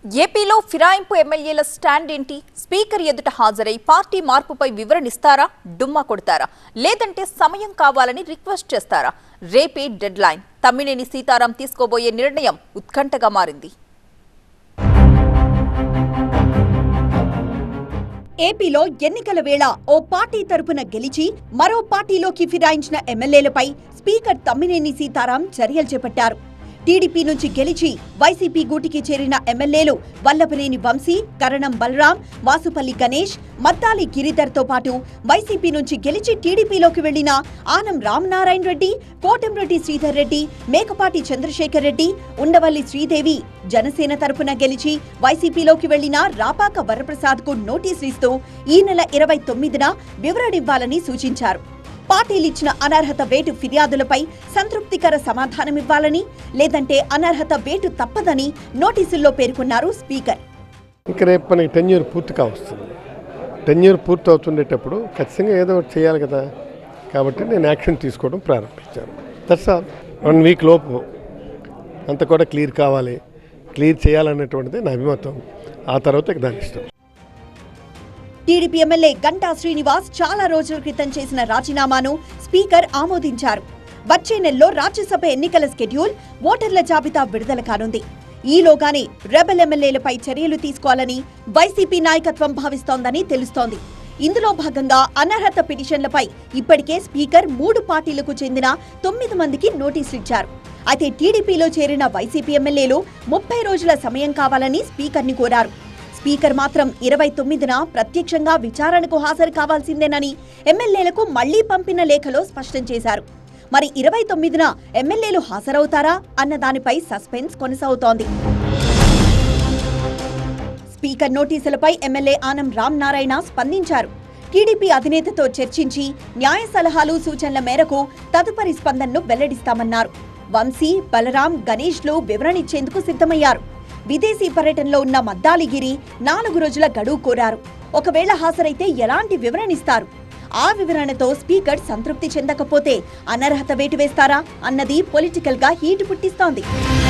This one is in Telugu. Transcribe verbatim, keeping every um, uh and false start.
ఏపీలో ఫిరాయింపు ఎమ్మెల్యేల స్టాండ్ ఏంటి? స్పీకర్ ఎదుట హాజరై పార్టీ మార్పుపై వివరణిస్తారా? డుమ్మా కొడతారా? లేదంటే సమయం కావాలని రిక్వెస్ట్ చేస్తారా? రేపే డెడ్ లైన్. తమ్మినేని సీతారాం తీసుకోబోయే నిర్ణయం ఉత్కంఠగా మారింది. ఏపీలో ఎన్నికల వేళ ఓ పార్టీ తరపున గెలిచి మరో పార్టీలోకి ఫిరాయించిన ఎమ్మెల్యేలపై స్పీకర్ తమ్మినేని సీతారాం చర్యలు చేపట్టారు. టీడీపీ నుంచి గెలిచి వైసీపీ గూటికి చేరిన ఎమ్మెల్యేలు వల్లభనేని వంశీ, కరణం బలరాం, వాసుపల్లి గణేష్, మద్దాలి గిరిధర్తో పాటు వైసీపీ నుంచి గెలిచి టీడీపీలోకి వెళ్లిన ఆనం రామనారాయణ రెడ్డి, కోటంరెడ్డి శ్రీధర్ రెడ్డి, మేకపాటి చంద్రశేఖర్ రెడ్డి, ఉండవల్లి శ్రీదేవి, జనసేన తరపున గెలిచి వైసీపీలోకి వెళ్లిన రాపాక వరప్రసాద్ కు నోటీసులు ఇస్తూ ఈ నెల ఇరవై తొమ్మిదిన వివరణివ్వాలని సూచించారు. పార్టీలిచ్చిన అనర్హత వేటు ఫిర్యాదులపై సంతృప్తికర సమాధానమివ్వాలని, లేదంటే అనర్హత వేటు తప్పదని నోటీసుల్లో పేర్కొన్నారు స్పీకర్. ఇక రేపు మనకి టెన్యూర్ పూర్తి కావస్తుంది. టెన్యూర్ పూర్తి అవుతుండేటప్పుడు ఖచ్చితంగా ఏదో ఒకటి చేయాలి కదా. కాబట్టి నేను యాక్షన్ తీసుకోవడం ప్రారంభించాను. దట్స్ వన్ వీక్ లోపు అంత కూడా క్లియర్ కావాలి, క్లియర్ చేయాలనేటువంటిది నా అభిమతం. ఆ తర్వాత దాని ఇష్టం. టీడీపీ ఎమ్మెల్యే గంటా శ్రీనివాస్ చాలా రోజుల క్రితం చేసిన రాజీనామాను స్పీకర్ ఆమోదించారు. వచ్చే నెలలో రాజ్యసభ ఎన్నికల షెడ్యూల్, ఓటర్ల జాబితా విడుదల కానుంది. ఈలోగానే రెబెల్ ఎమ్మెల్యేలపై చర్యలు తీసుకోవాలని వైసీపీ నాయకత్వం భావిస్తోందని తెలుస్తోంది. ఇందులో భాగంగా అనర్హత పిటిషన్లపై ఇప్పటికే స్పీకర్ మూడు పార్టీలకు చెందిన తొమ్మిది మందికి నోటీసులు ఇచ్చారు. అయితే టీడీపీలో చేరిన వైసీపీ ఎమ్మెల్యేలు ముప్పై రోజుల సమయం కావాలని స్పీకర్ని కోరారు. స్పీకర్ మాత్రం ఇరవై తొమ్మిదిన ప్రత్యక్షంగా విచారణకు హాజరు కావాల్సిందేనని ఎమ్మెల్యేలకు మళ్లీ పంపిన లేఖలో స్పష్టం చేశారు. మరి ఇరవై తొమ్మిదిన ఎమ్మెల్యేలు హాజరవుతారా అన్న దానిపై సస్పెన్స్ కొనసాగుతోంది. స్పీకర్ నోటీసులపై ఎమ్మెల్యే ఆనం రామనారాయణ స్పందించారు. టీడీపీ అధినేతతో చర్చించి న్యాయ సలహాలు, సూచనల మేరకు తదుపరి స్పందనను వెల్లడిస్తామన్నారు. వంశీ, బలరాం, గణేష్లు వివరణిచ్చేందుకు సిద్ధమయ్యారు. విదేశీ పర్యటనలో ఉన్న మద్దాలిగిరి నాలుగు రోజుల గడువు కోరారు. ఒకవేళ హాజరైతే ఎలాంటి వివరణిస్తారు? ఆ వివరణతో స్పీకర్ సంతృప్తి చెందకపోతే అనర్హత వేటు వేస్తారా అన్నది పొలిటికల్ గా హీటు పుట్టిస్తోంది.